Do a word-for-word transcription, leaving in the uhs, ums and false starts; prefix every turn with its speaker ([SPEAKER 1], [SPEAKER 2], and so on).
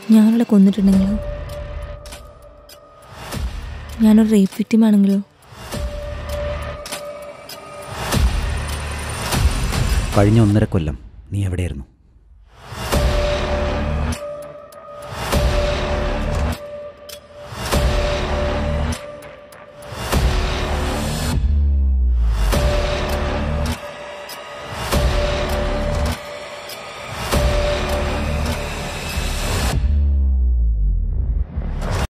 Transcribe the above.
[SPEAKER 1] ഞാനവിടെ കൊന്നിട്ടുണ്ടെങ്കിലോ? ഞാനൊരു rape victim ആണെങ്കിലോ?
[SPEAKER 2] കഴിഞ്ഞ ഒന്നര കൊല്ലം നീ എവിടെയായിരുന്നു?